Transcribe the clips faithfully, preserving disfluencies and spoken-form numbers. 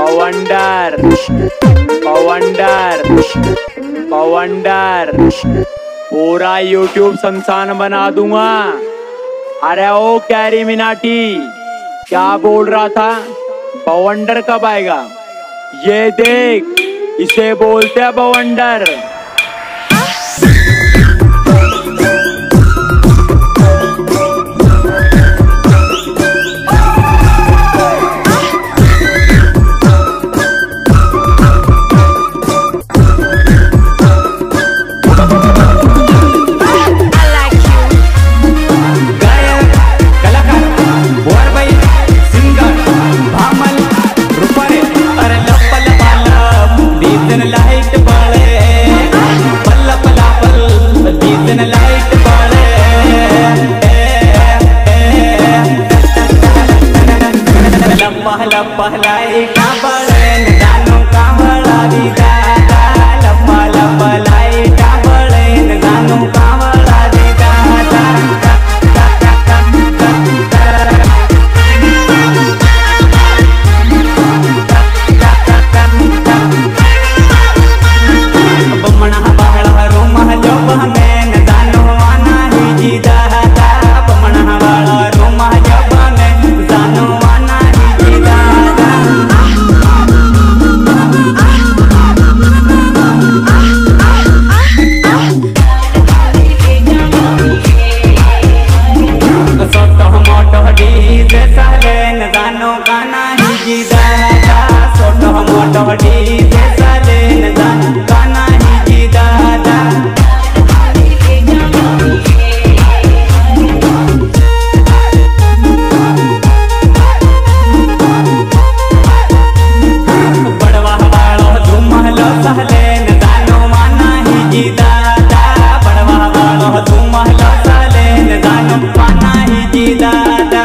पवंडर पवंडर पवंडर पूरा यूट्यूब संसान बना दूंगा। अरे ओ कैरी मिनाटी, क्या बोल रहा था? पवंडर कब आएगा? ये देख, इसे बोलते हैं पवंडर। पहलाई कांबळे जानो कांबळा दी दादा, लप्पा लप्पा लाई कांबळे जानो कांबळा दी दादा। बमणा बाळा रोमा जोब में जानो आना ही जी दादा, बमणा बाळा रोमा जोब में जानो आना ही जी दादा। सोटो मोटो डीजे सालेन जानो गाना ही जी दादा, सोटो मोटो डीजे सालेन जानो गाना ही जी दादा। बड़वा वालो झुमलो सालेन जानो माना ही जी दादा, बड़वा वालो झुमलो सालेन जानो माना ही जी दादा।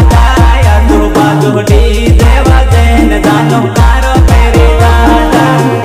देवा जैन जानो कारो पेरी दादा।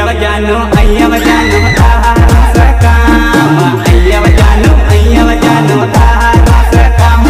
जानो अय्यव जानो तारो सकाम अय्यव जानो अय्यव जानो तारो सकाम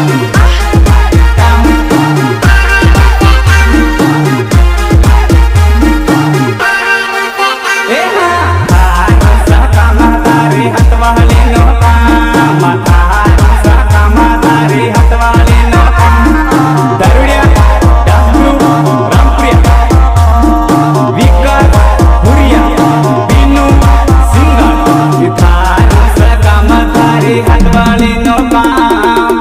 ए हां तारो सकाम तारे हाथ वाले नो काम तारो सकाम तारे हाथ वाले नो काम दरुड़िया डासू रामप्रिया विकास भुरिया बीनू सिंगर थारो सकाम तारे हाथ वाले नो काम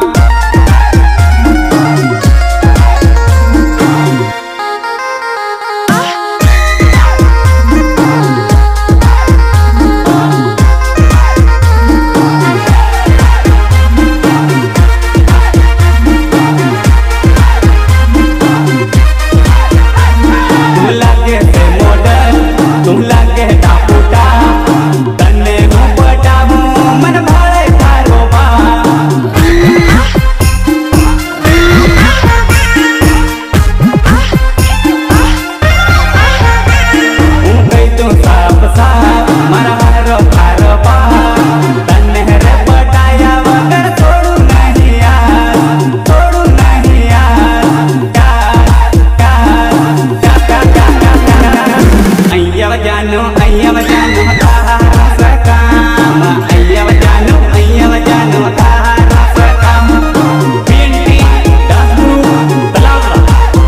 जानो अय्यव जानो तारो सकाम अय्यव जानो अय्यव जानो तारो सकाम बीएनटी डासू तलावला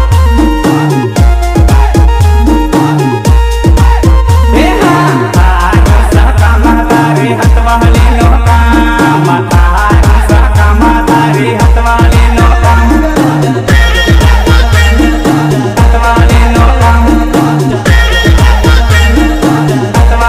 हे हां तारो सकाम तारे हाथ वाले नो काम तारो सकाम तारे हाथ वाले नो काम हाथ वाले नो काम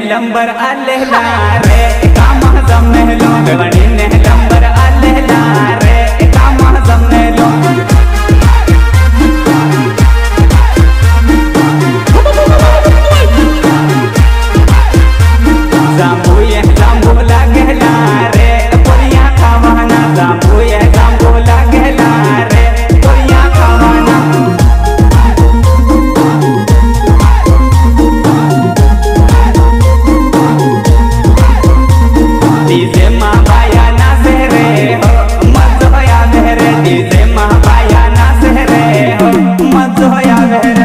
लंबर आलेला रे काम जमेलो बेवणी ने लंबर आलेला रे काम जमेलो जांबूया जांबू लागेला रे पोरिया खावाना जांबूया जांबू लागेला रे पोरिया खावाना डीजे मा बाया नाचे रे हो मजो आवे रे डीजे मा बाया नाचे रे हो मजो आवे रे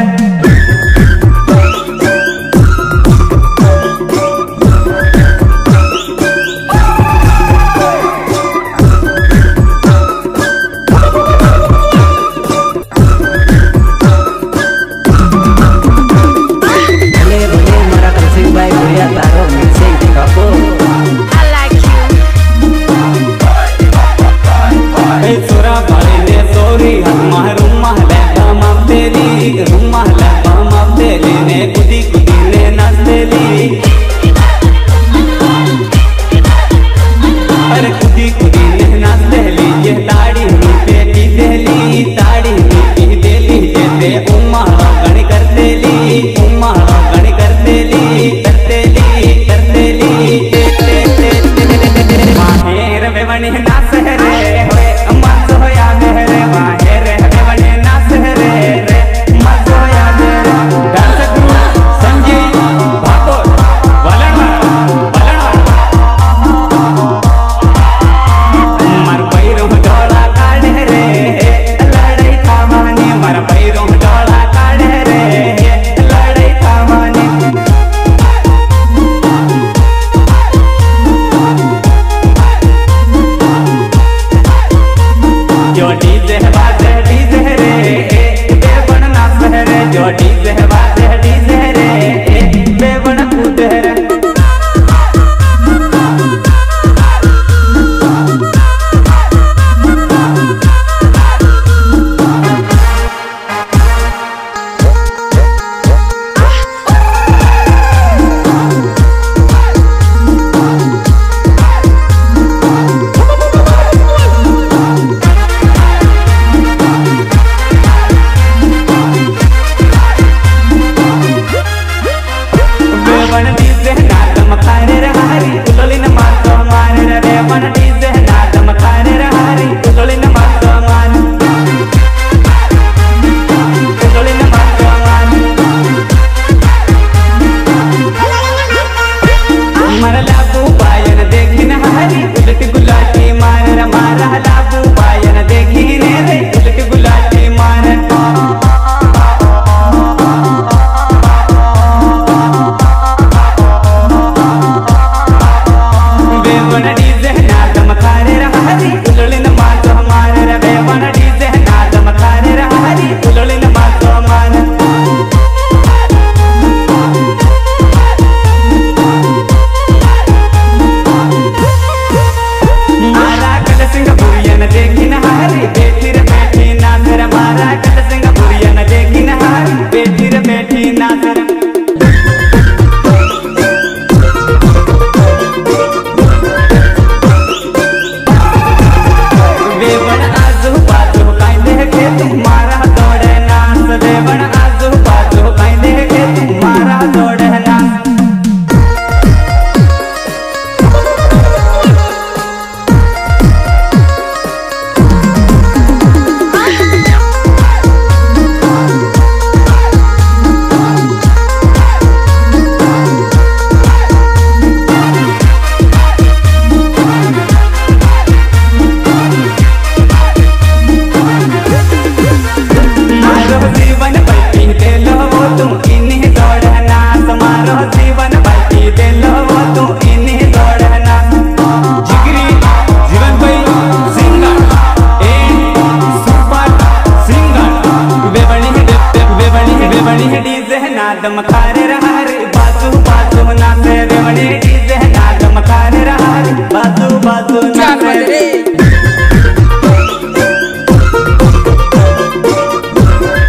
नादम खारे रहा रे बाजू बाजू नाचे रेवणी डीजे नादम खारे रहा रे बाजू बाजू नाचे रे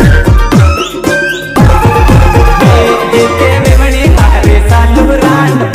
रेवणी हारे सालू रांड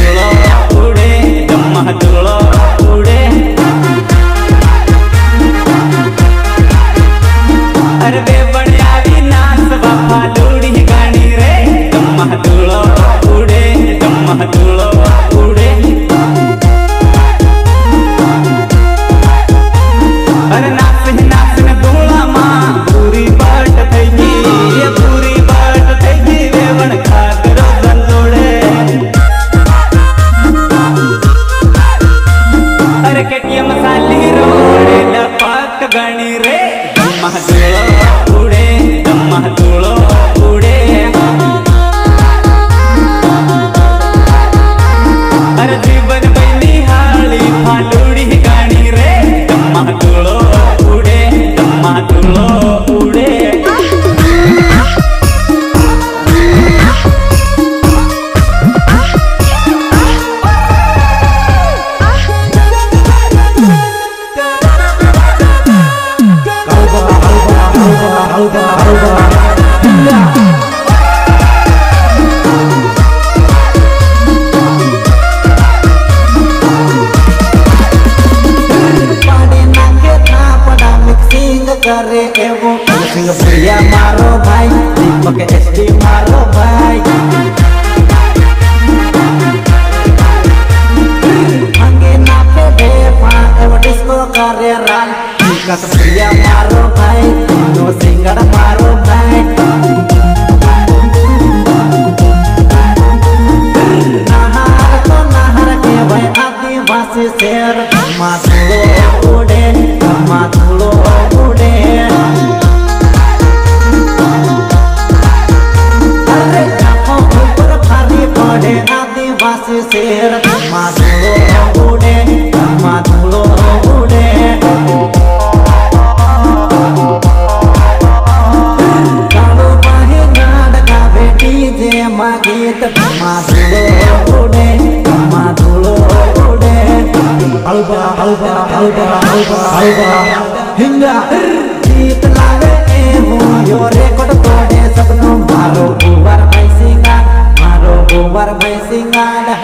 धुलो उड़े दम्मा धुलो उड़े अरे वे बढ़िया विनाश बापा लूड़ी गानी रे दम्मा धुलो उड़े दम्मा धुलो उड़े अरे नाच ही नाच न धूला माँ पूरी बाट थई ये पूरी बाट थई वेवण खा करो गंदोड़े अरे केटिया मसाली रोड़े लपक गणी रे दम्मा धुलो उड़े दम्मा धुलो उड़े अरे जीवन बनी हाली फालूड़ी गानी रे दम्मा धुलो उड़े दम्मा धुलो उड़े करे एवो सिंह प्रिया मारो भाई दीपक एसटी मारो भाई अंगे नापे बेपा एवो डिस्को करे रान विकास प्रिया मारो भाई नो सिंगड़ मारो भाई नहार तो नहार के भाई आदिवासी शेर माथुलो उड़े माथुलो उड़े अरे जापो ऊपर भारी पड़े आदिवासी शेर माथुलो उड़े माथुलो उड़े कालो बाहे नाड गावे डीजे मागीत माथुलो उड़े माथुलो उड़े अलबा अलबा अलबा अलबा अलबा हिंगा गीत लावे ए हो यो रेकॉर्ड तोड़े सपनो मारो गोबर भाई सिंगा मारो गोबर भाई सिंगा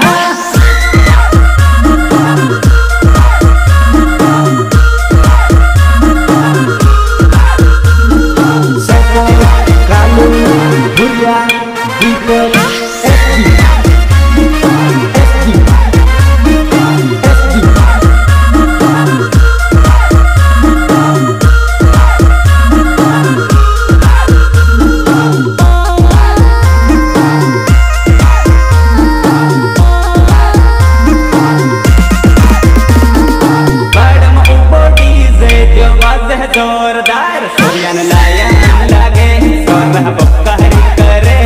कालू भुरिया दीपक जोरदार सोयन लायन लागे सोरह बक्का हरी करे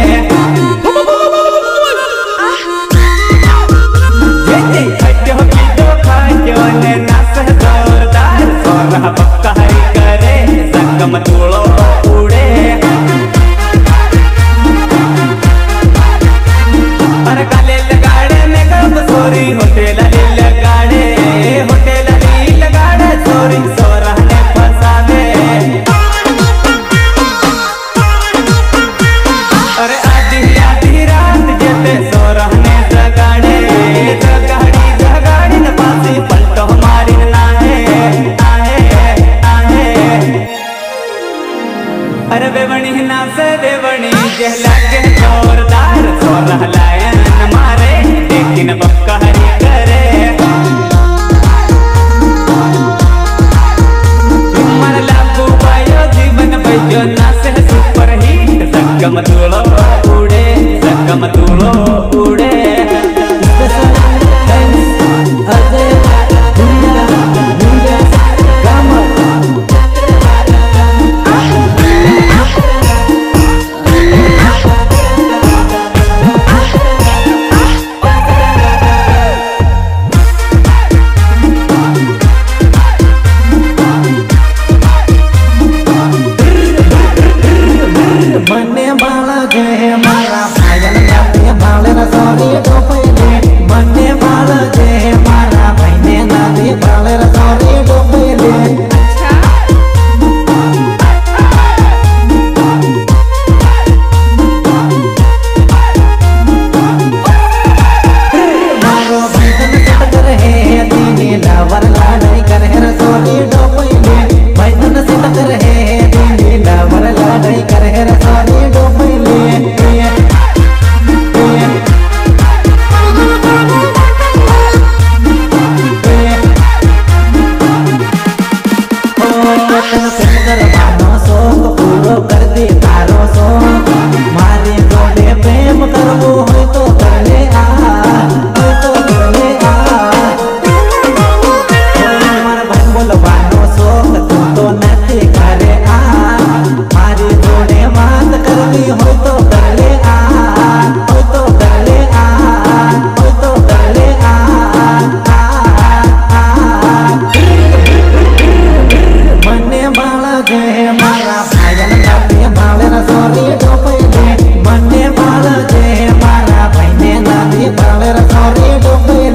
जे खट्टो की दो खाटो ने नाच जोरदार सोरह बक्का हरी करे संगम धुलो उड़े अरे काले लगाड़े में कब सोरी होटल लगाड़े होटल लगाड़े सोरी सोरह ने फसावे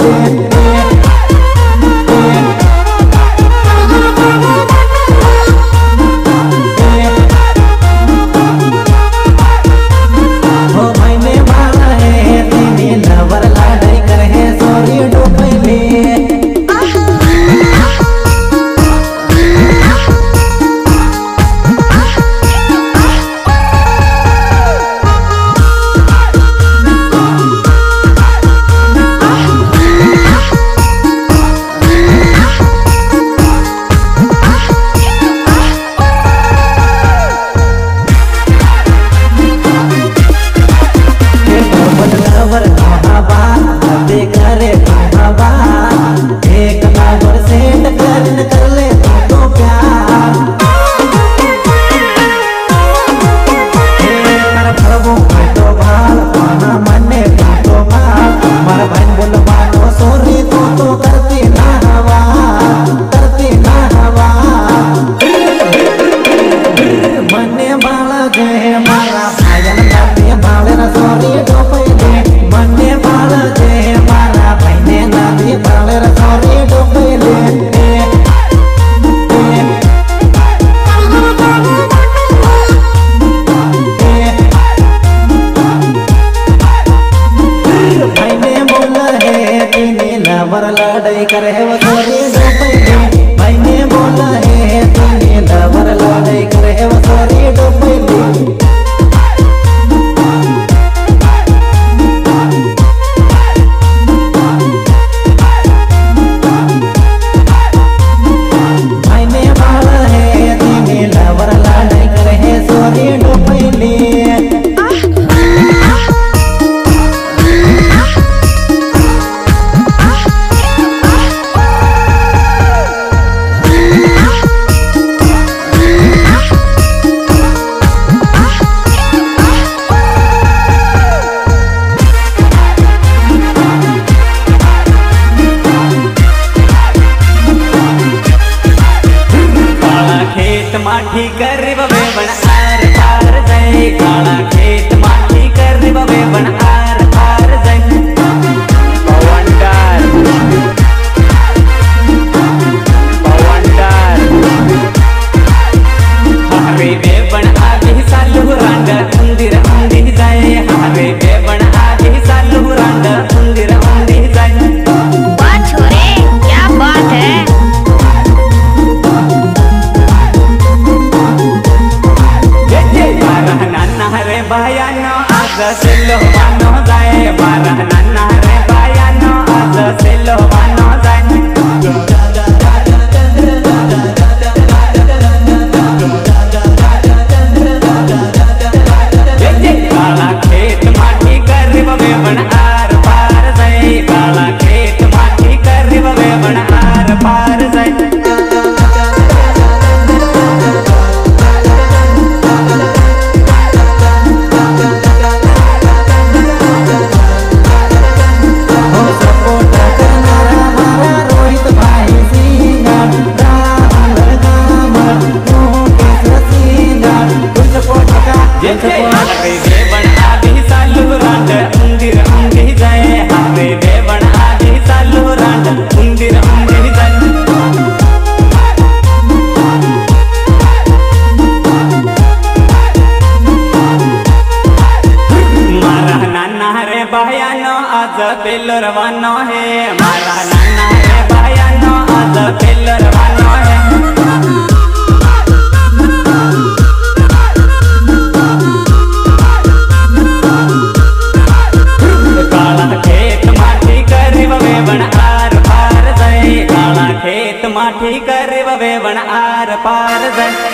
लड़ाई करे वो सोरी डोपैली मैंने बोला है तूने लवर लड़ाई करे वो सोरी डोपैली मैंने बोला है तूने लवर लड़ाई करे सोरी डोपैली माठी कर बे बन आर पार जाए काला खेत माठी कर बे बन आर पार जाए पवंडर पवंडर हरे बे बन आगे सालू रंग मंदिर उंदी जाए हरे बे बन आगे सालू रंग मंदिर उंदी जाए बात छोरे क्या बात है रे बायानो आज सेलो बानो जाए बारह नाना रे बायानो आज सेलो बानो जाए काला खेत माटी कर बे बन आर पार जाए काला खेत माटी कर बे बन आर पार जाए पेलो रवानो है मारा नाना रे बायानो आज पेलो रवानो है काला खेत माटी कर बे बन आर पार जाए काला खेत माटी कर बे बन आर पार जाए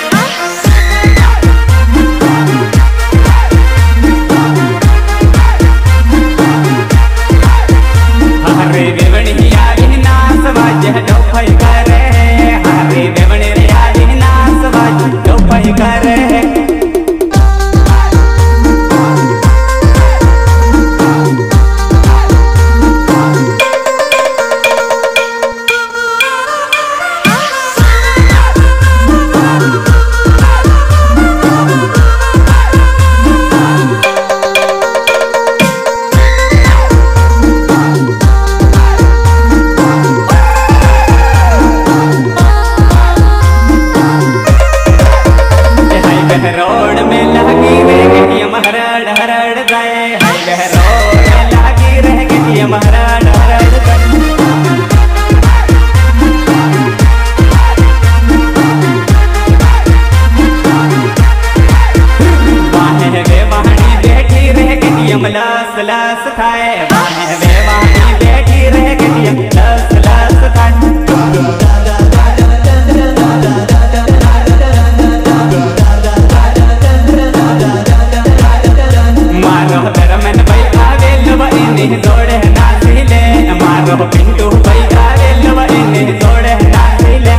हरे बेवणी आगे नाच बाजे डोफाई करे हरे बेवणी रे आगे नाच बाजे डोफाई करे तो पिंटू भाई का रेलवा इन्हें जोड़े नाचिले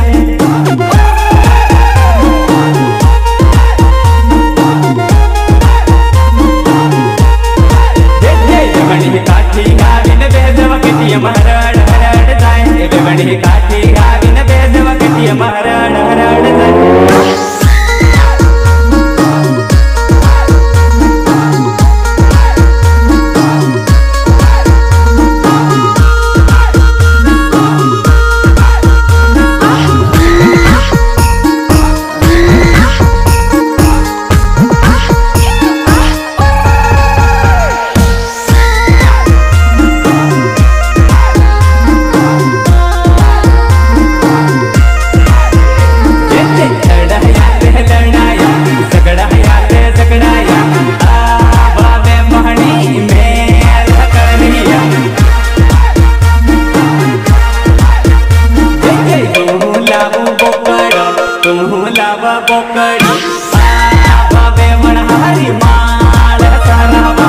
बेवड़ी काठी गाविन बेजवा कटिया महराड़ हराड़ जाए बेवड़ी काठी गाविन बेजवा कटिया महराड़ हराड़ जाए बोकड़ी बाबे मनहारी माल सरावा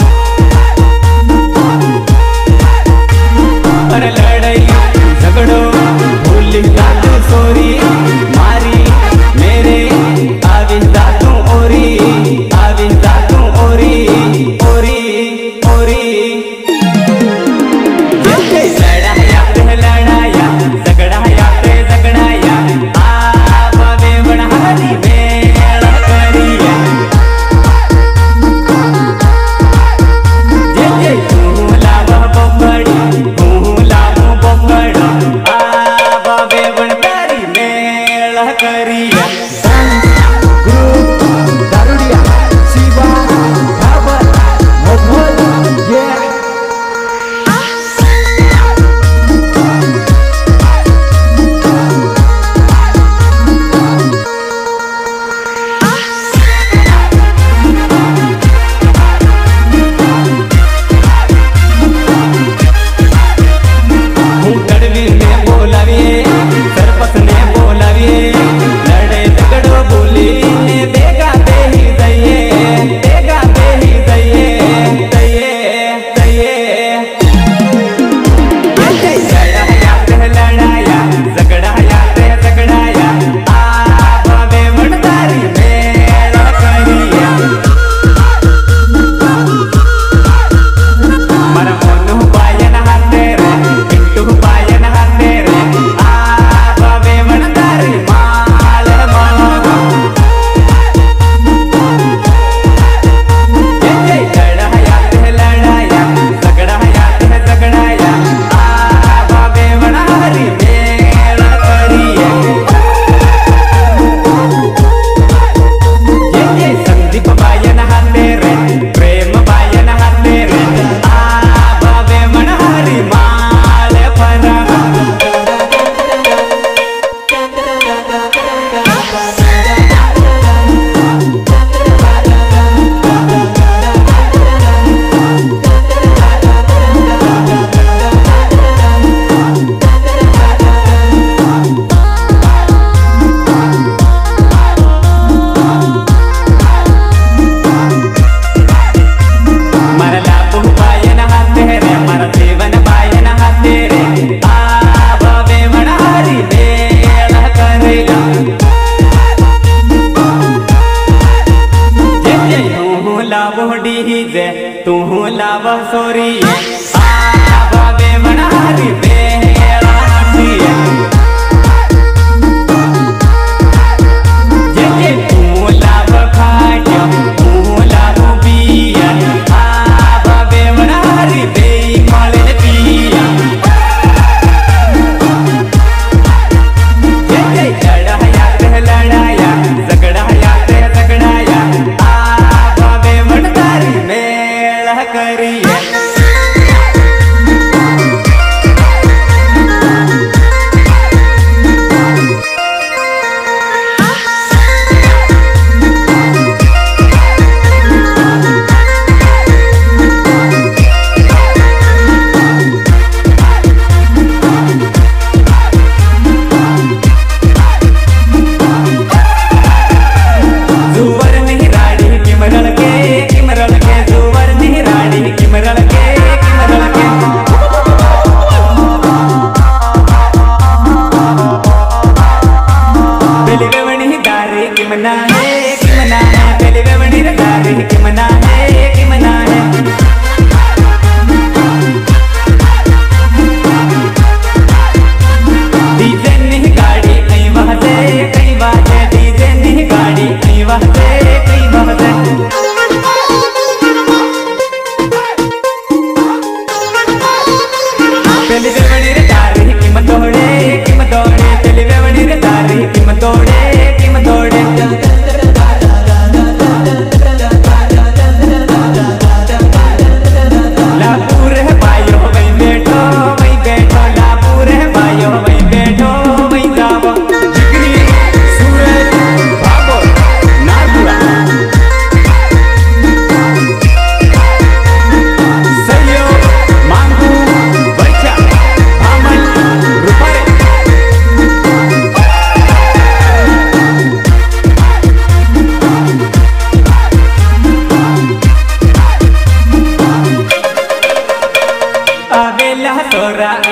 पर लड़ाई झगड़ो भूली दादू सोरी मारी मेरे आवी दादू ओरी आवी दादू ओरी ओरी ओरी ये लड़ाया पे लड़ाया झगड़ाया पे झगड़ाया आ बाबे मनहारी में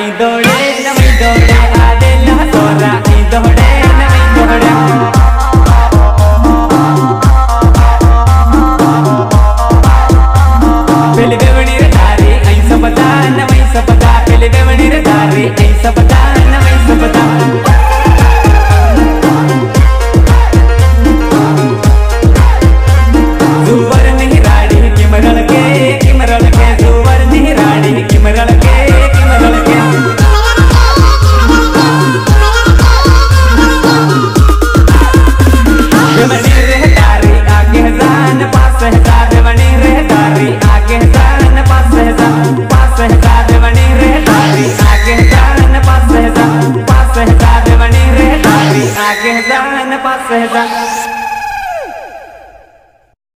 ई दौड़े नवई दौड़े आदे लहसोरा ई दौड़े नवई दौड़े पहले बेवणी रे तारी आई सबता नवई सबता पहले बेवणी रे तारी आई सबता नवई सबता जुवर नहीं राड़ी किमरल के किमरल के जुवर नहीं राड़ी किमरल के किमरल के बेवणी रे तारी आगे जान पास है बेवणी रे तारी आगे जान पास है पास है बेवणी रे तारी आगे जान पास है पास है बेवणी रे तारी आगे जान पास है